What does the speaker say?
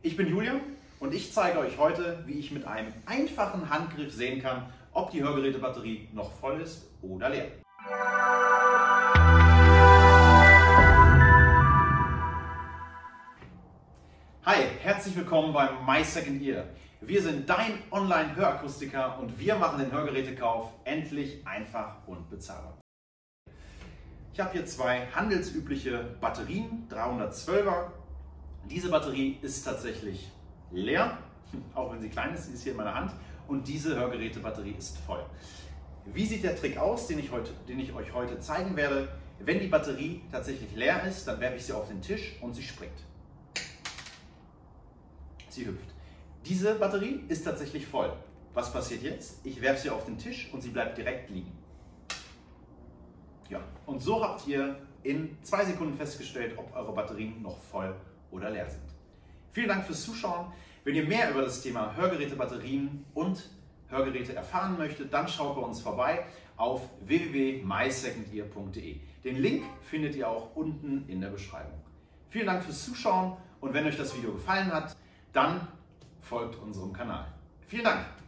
Ich bin Julian und ich zeige euch heute, wie ich mit einem einfachen Handgriff sehen kann, ob die Hörgerätebatterie noch voll ist oder leer. Hi, herzlich willkommen beim My Second Ear. Wir sind dein Online-Hörakustiker und wir machen den Hörgerätekauf endlich einfach und bezahlbar. Ich habe hier zwei handelsübliche Batterien, 312er. Diese Batterie ist tatsächlich leer, auch wenn sie klein ist, sie ist hier in meiner Hand, und diese Hörgerätebatterie ist voll. Wie sieht der Trick aus, den ich euch heute zeigen werde? Wenn die Batterie tatsächlich leer ist, dann werfe ich sie auf den Tisch und sie springt. Sie hüpft. Diese Batterie ist tatsächlich voll. Was passiert jetzt? Ich werfe sie auf den Tisch und sie bleibt direkt liegen. Ja, und so habt ihr in 2 Sekunden festgestellt, ob eure Batterien noch voll oder leer sind. Vielen Dank fürs Zuschauen. Wenn ihr mehr über das Thema Hörgerätebatterien und Hörgeräte erfahren möchtet, dann schaut bei uns vorbei auf www.mysecondear.de. Den Link findet ihr auch unten in der Beschreibung. Vielen Dank fürs Zuschauen und wenn euch das Video gefallen hat, dann folgt unserem Kanal. Vielen Dank!